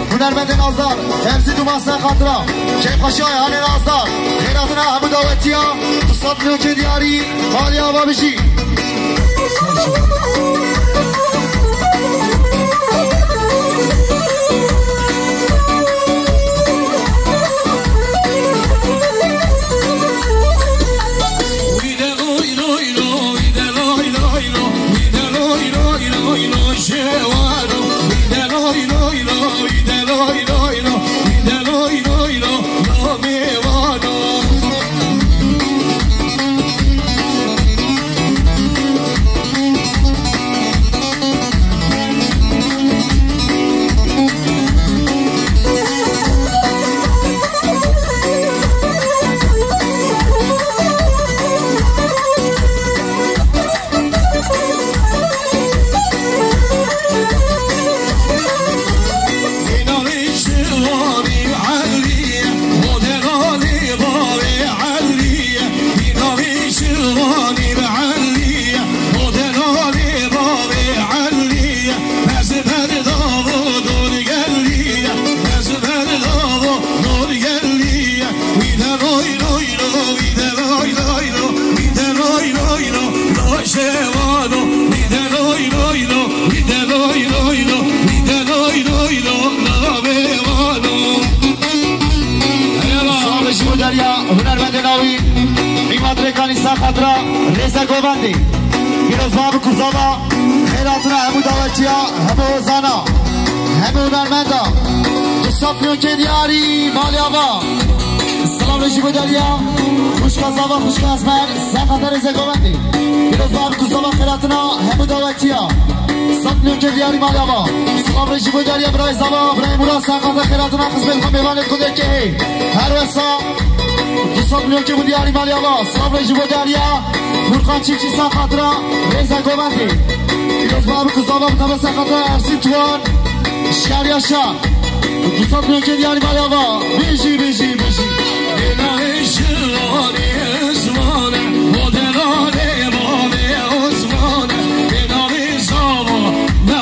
هنرمند نازدار تمزی دو ماسه خاطرا کیف خشای هان نازدار خیراتنا همو دعوتی ها تو صد نوک دیاری خالی آبا بشی هنرمند ناوی قیمت رکانی سخدرا ریزه گوبندی پیروز باب کزاوا خیراتنا همو داوتی ها همو زانا همو هنرمندا دوستات نیوکه دیاری مالی آبا سلام رژی بودالیا خوشک از آبا خوشک از من سخدر ریزه گوبندی پیروز باب کزاوا خیراتنا همو داوتی ها سلام نیوکه دیاری مالی آبا سلام رژی بودالیا برای زبا برای مرا سخدر خیراتنا خزمت خم بیوانت کنده که هر وسا 200 میلیون که بودی آری مالی آبا سلام رژی بودالیا فرقان چیچی سخدرا ریزه گوبندی پیروز باب کزاوا بتابه سخدر ارسیم توان شکریاشا 200 میلیون که دیاری مالی آبا بیشی بیشی بیشی دلای شلانی اسمانه و دلای باب عثمانه دلای زاوا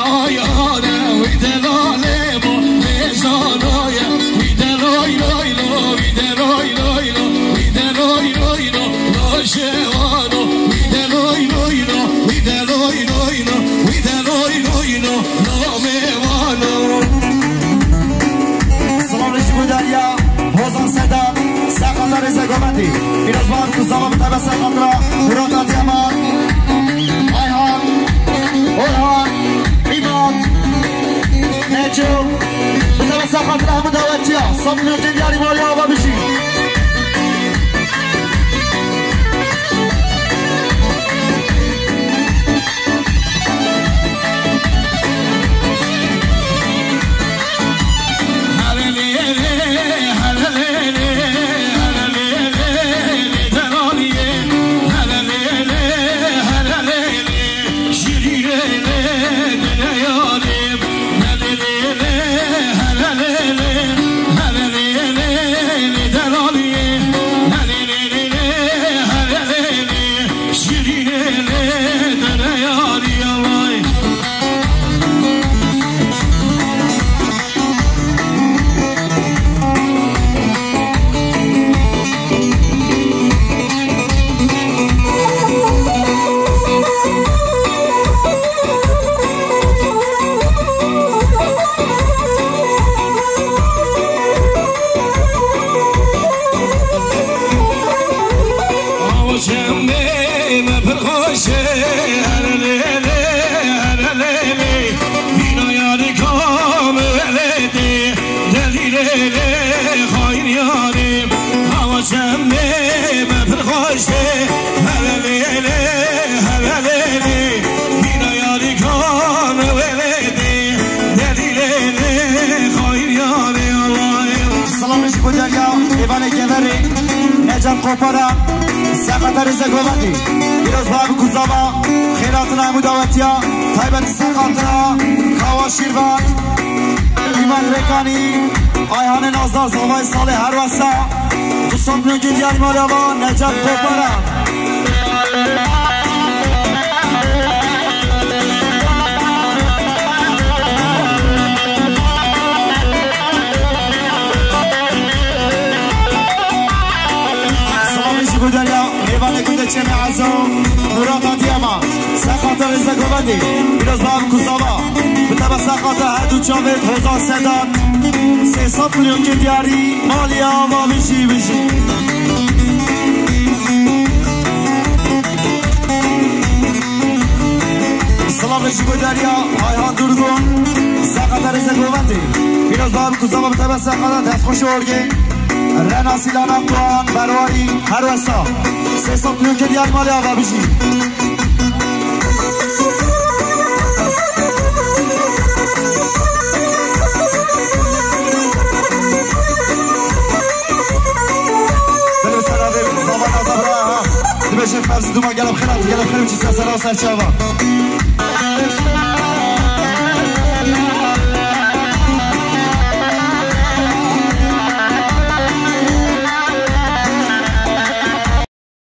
نایانه وی دلال با میزانایه وی دلای لایلو وی دلای لایلو وی دلای لایلو ناشوانو وی دلای لایلو وی دلای لایلو وی دلای لایلو نامیوانو سلام رژی بودالیا بازان سردار سخدر ریزه گوبندی پیروز باب کزاوا بتابه سخدرا مراد آتیامان آیهان اورهان ایماد نجو بتابه سخدرا همو دعوتی ها سلام نیوکه دیاری مالی آبا بشی نجم قوپارا سخدر ریزه گوبندی پیروز باب کزاوا خیراتنا همو دعوتی ها تایبت سخدرا کاوا شیروان ایمان رکانی آیهان نازدار زاوای سال هر وسا 200 میلیون که دیاری مالی آبا نجم قوپارا بچه معزم نورات دیاما سقاط رزا گوبندی پیروز باب کساوا بتابع سقاط هدو چاوید حوزان سداد 300 میلیون که دیاری مالی آوا بشی سلام رشیگو دریا آیهان درگون سقاط رزا گوبندی پیروز باب کساوا بتابع سقاط دست خوش ارگه رناسی لانم توان برواری هر وسا 300 میلیون که دیار مالی آوا بشی بله سلامه زمان آزابرا دمشق فرزی دوما گلم خیلم چی سرچه آوا